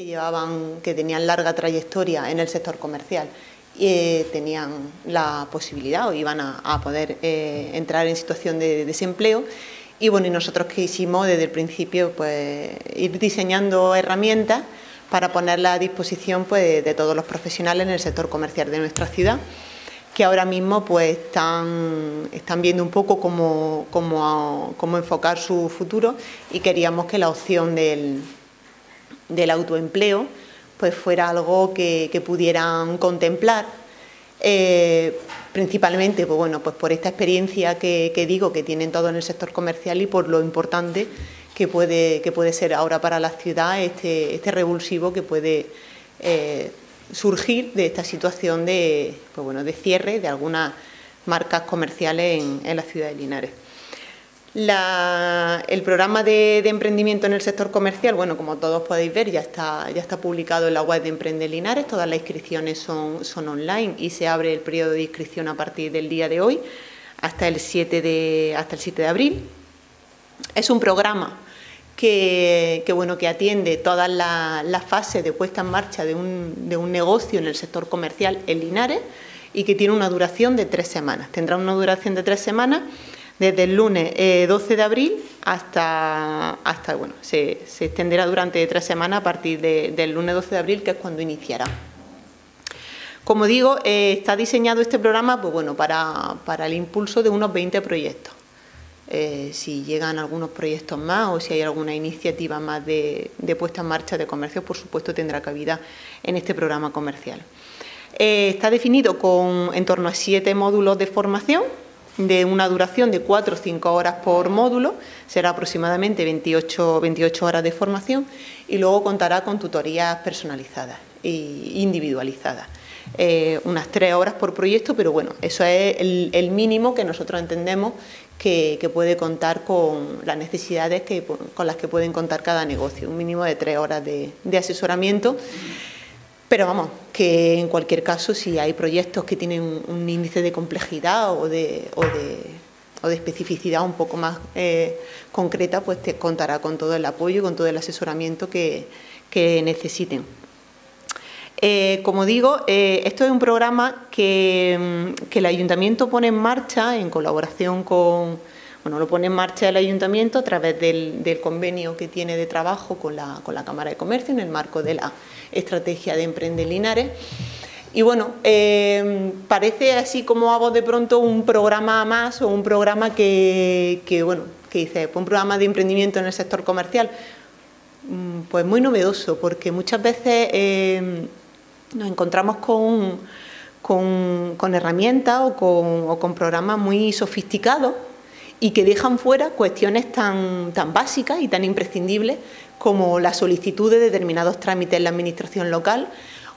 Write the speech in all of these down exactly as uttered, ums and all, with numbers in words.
que llevaban, que tenían larga trayectoria en el sector comercial, eh, tenían la posibilidad o iban a, a poder eh, entrar en situación de desempleo. Y bueno, y nosotros que hicimos desde el principio, pues ir diseñando herramientas para ponerla a disposición pues, de todos los profesionales en el sector comercial de nuestra ciudad, que ahora mismo pues están, están viendo un poco cómo, cómo, cómo enfocar su futuro, y queríamos que la opción del, del autoempleo pues fuera algo que, que pudieran contemplar, eh, principalmente pues, bueno, pues por esta experiencia que, que digo que tienen todos en el sector comercial y por lo importante que puede, que puede ser ahora para la ciudad este, este revulsivo que puede eh, surgir de esta situación de, pues bueno, de cierre de algunas marcas comerciales en, en la ciudad de Linares. La, el programa de, de emprendimiento en el sector comercial, bueno, como todos podéis ver, ya está, ya está publicado en la web de Emprende Linares. Todas las inscripciones son, son online y se abre el periodo de inscripción a partir del día de hoy hasta el siete de, hasta el siete de abril. Es un programa Que, que, bueno, que atiende todas las la fases de puesta en marcha de un, de un negocio en el sector comercial en Linares y que tiene una duración de tres semanas. Tendrá una duración de tres semanas desde el lunes eh, doce de abril hasta, hasta bueno, se, se extenderá durante tres semanas a partir de, del lunes doce de abril, que es cuando iniciará. Como digo, eh, está diseñado este programa pues, bueno, para, para el impulso de unos veinte proyectos. Eh, si llegan algunos proyectos más o si hay alguna iniciativa más de, de puesta en marcha de comercio, por supuesto tendrá cabida en este programa comercial. Eh, está definido con en torno a siete módulos de formación de una duración de cuatro o cinco horas por módulo, será aproximadamente veintiocho, veintiocho horas de formación, y luego contará con tutorías personalizadas e individualizadas. Eh, unas tres horas por proyecto, pero bueno, eso es el, el mínimo que nosotros entendemos que, que puede contar con las necesidades que, con las que pueden contar cada negocio, un mínimo de tres horas de, de asesoramiento. Pero vamos, que en cualquier caso, si hay proyectos que tienen un, un índice de complejidad o de, o de, o de especificidad un poco más eh, concreta, pues te contará con todo el apoyo y con todo el asesoramiento que, que necesiten. Eh, como digo, eh, esto es un programa que, que el Ayuntamiento pone en marcha en colaboración con, bueno, lo pone en marcha el Ayuntamiento a través del, del convenio que tiene de trabajo con la, con la Cámara de Comercio en el marco de la estrategia de Emprende Linares. Y bueno, eh, parece así como a voz de pronto un programa más o un programa que, que bueno, que dice, pues un programa de emprendimiento en el sector comercial, pues muy novedoso, porque muchas veces eh, nos encontramos con, con, con herramientas o con, o con programas muy sofisticados y que dejan fuera cuestiones tan, tan básicas y tan imprescindibles como la solicitud de determinados trámites en la administración local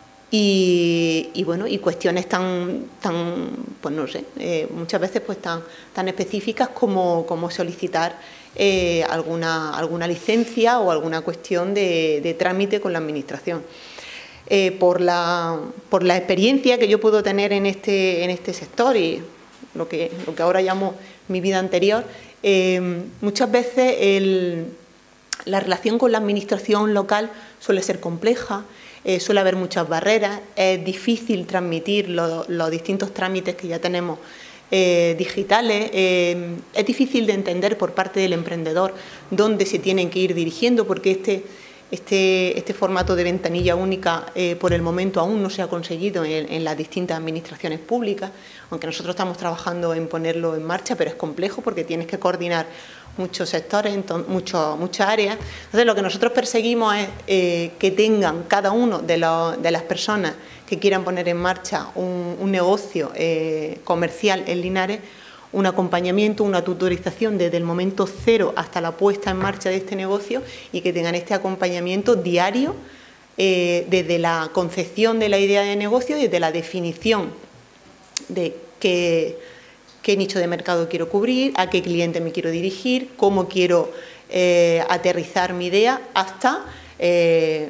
y, y, bueno, y cuestiones tan, tan pues no sé, eh, muchas veces pues tan, tan específicas como, como solicitar eh, alguna, alguna licencia o alguna cuestión de, de trámite con la administración. Eh, por, la, por la experiencia que yo puedo tener en este, en este sector y lo que, lo que ahora llamo mi vida anterior, eh, muchas veces el, la relación con la administración local suele ser compleja, eh, suele haber muchas barreras, es difícil transmitir lo, los distintos trámites que ya tenemos eh, digitales, eh, es difícil de entender por parte del emprendedor dónde se tienen que ir dirigiendo, porque este Este, este formato de ventanilla única eh, por el momento aún no se ha conseguido en, en las distintas administraciones públicas, aunque nosotros estamos trabajando en ponerlo en marcha, pero es complejo porque tienes que coordinar muchos sectores, mucho, muchas áreas. Entonces, lo que nosotros perseguimos es eh, que tengan cada uno de, lo, de las personas que quieran poner en marcha un, un negocio eh, comercial en Linares, un acompañamiento, una tutorización desde el momento cero hasta la puesta en marcha de este negocio y que tengan este acompañamiento diario eh, desde la concepción de la idea de negocio y desde la definición de qué, qué nicho de mercado quiero cubrir, a qué cliente me quiero dirigir, cómo quiero eh, aterrizar mi idea hasta eh,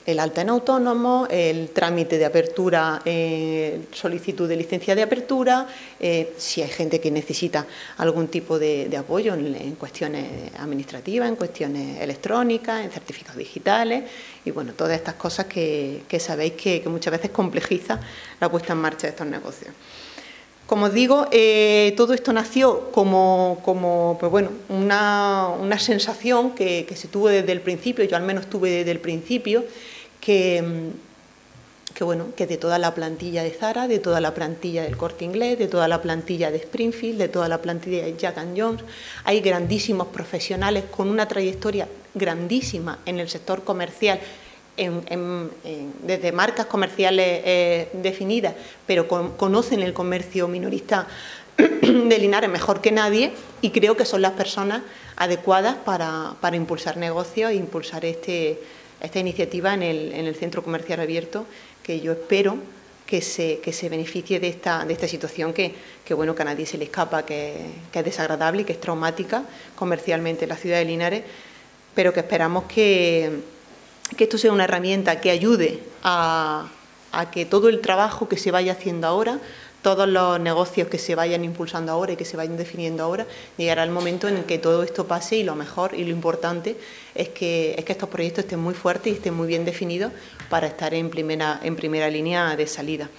el alta en autónomo, el trámite de apertura, eh, solicitud de licencia de apertura, eh, si hay gente que necesita algún tipo de, de apoyo en, en cuestiones administrativas, en cuestiones electrónicas, en certificados digitales y bueno, todas estas cosas que, que sabéis que, que muchas veces complejiza la puesta en marcha de estos negocios. Como os digo, eh, todo esto nació como, como pues bueno, una, una sensación que, que se tuvo desde el principio, yo al menos tuve desde el principio, que, que, bueno, que de toda la plantilla de Zara, de toda la plantilla del Corte Inglés, de toda la plantilla de Springfield, de toda la plantilla de Jack and Jones, hay grandísimos profesionales con una trayectoria grandísima en el sector comercial, En, en, en, desde marcas comerciales eh, definidas, pero con, conocen el comercio minorista de Linares mejor que nadie y creo que son las personas adecuadas para, para impulsar negocios e impulsar este, esta iniciativa en el, en el centro comercial abierto, que yo espero que se, que se beneficie de esta, de esta situación que, que, bueno, que a nadie se le escapa, que, que es desagradable y que es traumática comercialmente en la ciudad de Linares, pero que esperamos que que esto sea una herramienta que ayude a, a que todo el trabajo que se vaya haciendo ahora, todos los negocios que se vayan impulsando ahora y que se vayan definiendo ahora, llegará el momento en que todo esto pase y lo mejor y lo importante es que, es que estos proyectos estén muy fuertes y estén muy bien definidos para estar en primera, en primera línea de salida.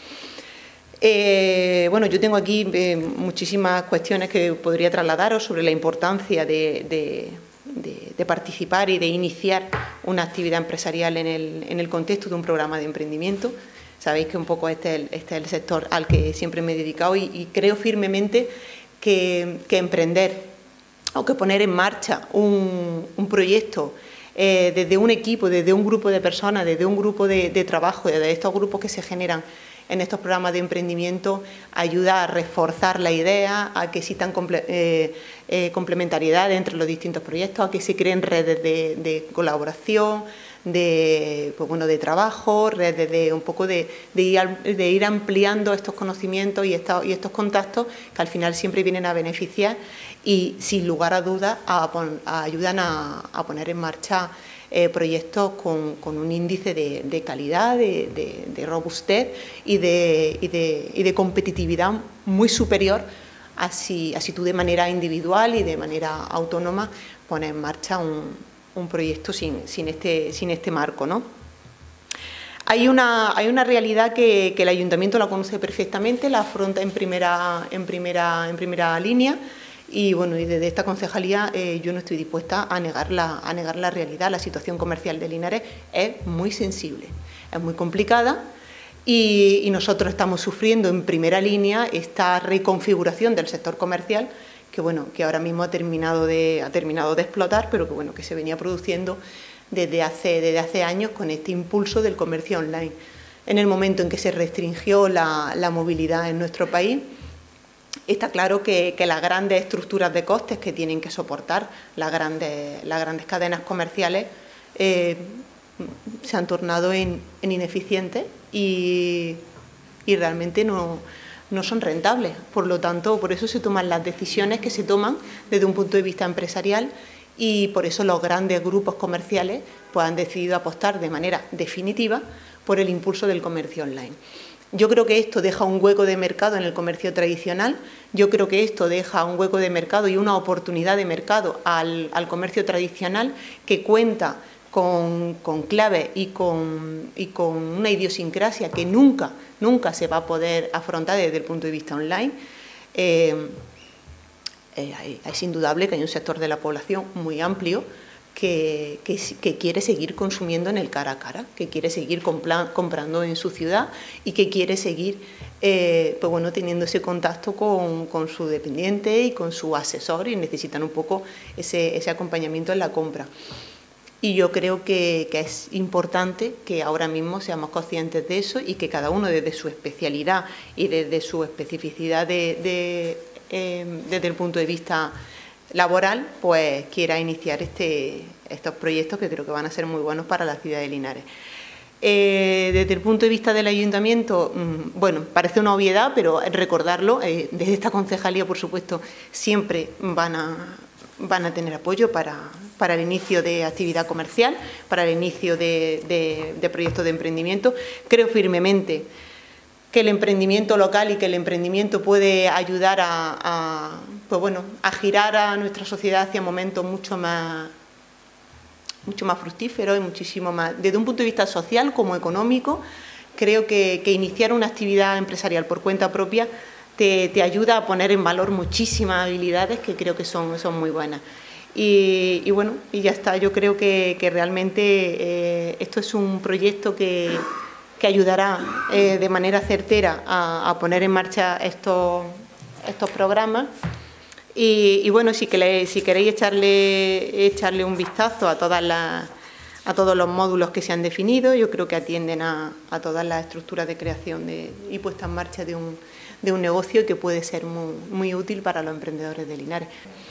Eh, bueno, yo tengo aquí eh, muchísimas cuestiones que podría trasladaros sobre la importancia de, de De, de participar y de iniciar una actividad empresarial en el, en el contexto de un programa de emprendimiento. Sabéis que un poco este es el, este es el sector al que siempre me he dedicado y, y creo firmemente que, que emprender o que poner en marcha un, un proyecto eh, desde un equipo, desde un grupo de personas, desde un grupo de, de trabajo, desde estos grupos que se generan en estos programas de emprendimiento, ayuda a reforzar la idea, a que existan comple eh, eh, complementariedades entre los distintos proyectos, a que se creen redes de, de colaboración, de, pues bueno, de trabajo, redes de un poco de, de, ir, de ir ampliando estos conocimientos y estos, y estos contactos que al final siempre vienen a beneficiar y sin lugar a dudas a, a ayudan a, a poner en marcha Eh, proyectos con, con un índice de, de calidad, de, de, de robustez y de, y, de, y de competitividad muy superior a si, a si tú de manera individual y de manera autónoma pones en marcha un, un proyecto sin, sin, este, sin este marco, ¿no? Hay una, hay una realidad que, que el Ayuntamiento la conoce perfectamente, la afronta en primera, en primera, en primera línea. Y bueno, y desde esta concejalía eh, yo no estoy dispuesta a negar, la, a negar la realidad. La situación comercial de Linares es muy sensible, es muy complicada y, y nosotros estamos sufriendo en primera línea esta reconfiguración del sector comercial que, bueno, que ahora mismo ha terminado de, ha terminado de explotar, pero que, bueno, que se venía produciendo desde hace, desde hace años con este impulso del comercio online. En el momento en que se restringió la, la movilidad en nuestro país, está claro que, que las grandes estructuras de costes que tienen que soportar las grandes, las grandes cadenas comerciales eh, se han tornado en, en ineficientes y, y realmente no, no son rentables. Por lo tanto, por eso se toman las decisiones que se toman desde un punto de vista empresarial y por eso los grandes grupos comerciales pues, han decidido apostar de manera definitiva por el impulso del comercio online. Yo creo que esto deja un hueco de mercado en el comercio tradicional, yo creo que esto deja un hueco de mercado y una oportunidad de mercado al, al comercio tradicional que cuenta con, con claves y con, y con una idiosincrasia que nunca, nunca se va a poder afrontar desde el punto de vista online. Eh, eh, es indudable que hay un sector de la población muy amplio Que, que, que quiere seguir consumiendo en el cara a cara, que quiere seguir compra, comprando en su ciudad y que quiere seguir eh, pues bueno, teniendo ese contacto con, con su dependiente y con su asesor y necesitan un poco ese, ese acompañamiento en la compra. Y yo creo que, que es importante que ahora mismo seamos conscientes de eso y que cada uno desde su especialidad y desde su especificidad de, de, eh, desde el punto de vista laboral, pues quiera iniciar este, estos proyectos que creo que van a ser muy buenos para la ciudad de Linares. Eh, desde el punto de vista del ayuntamiento, mmm, bueno, parece una obviedad, pero recordarlo, eh, desde esta concejalía, por supuesto, siempre van a, van a tener apoyo para, para el inicio de actividad comercial, para el inicio de, de, de proyectos de emprendimiento. Creo firmemente que el emprendimiento local y que el emprendimiento puede ayudar a, a, pues bueno, a girar a nuestra sociedad hacia momentos mucho más, mucho más fructíferos y muchísimo más, desde un punto de vista social como económico. Creo que, que iniciar una actividad empresarial por cuenta propia te, te ayuda a poner en valor muchísimas habilidades que creo que son, son muy buenas. Y, y bueno, y ya está. Yo creo que, que realmente eh, esto es un proyecto que, que ayudará eh, de manera certera a, a poner en marcha estos, estos programas. Y, y bueno, si, que, si queréis echarle, echarle un vistazo a todas las... a todos los módulos que se han definido, yo creo que atienden a, a todas las estructuras de creación de, y puesta en marcha de un, de un negocio que puede ser muy, muy útil para los emprendedores de Linares.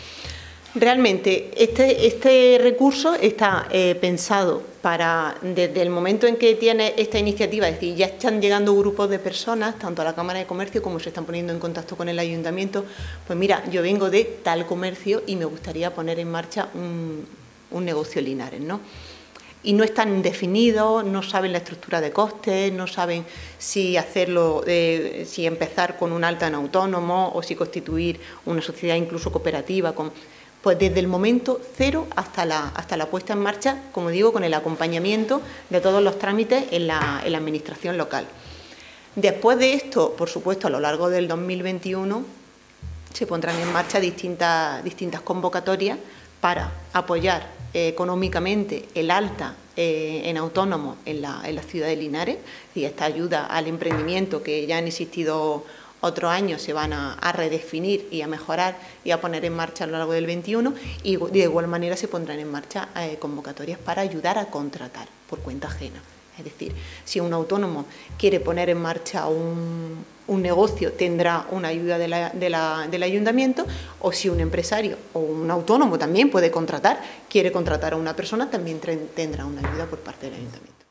Realmente, este, este recurso está eh, pensado para, desde el momento en que tiene esta iniciativa, es decir, ya están llegando grupos de personas, tanto a la Cámara de Comercio como se están poniendo en contacto con el Ayuntamiento, pues mira, yo vengo de tal comercio y me gustaría poner en marcha un, un negocio Linares, ¿no? Y no están definidos, no saben la estructura de costes, no saben si hacerlo, eh, si empezar con un alta en autónomo o si constituir una sociedad incluso cooperativa, con, pues desde el momento cero hasta la, hasta la puesta en marcha, como digo, con el acompañamiento de todos los trámites en la, en la administración local. Después de esto, por supuesto, a lo largo del dos mil veintiuno, se pondrán en marcha distintas, distintas convocatorias para apoyar económicamente el alta eh, en autónomo en la, en la ciudad de Linares, y esta ayuda al emprendimiento que ya han existido otros años se van a, a redefinir y a mejorar y a poner en marcha a lo largo del veintiuno, y de igual manera se pondrán en marcha eh, convocatorias para ayudar a contratar por cuenta ajena. Es decir, si un autónomo quiere poner en marcha un, un negocio, tendrá una ayuda de la, de la, del ayuntamiento, o si un empresario o un autónomo también puede contratar, quiere contratar a una persona, también tendrá una ayuda por parte del ayuntamiento.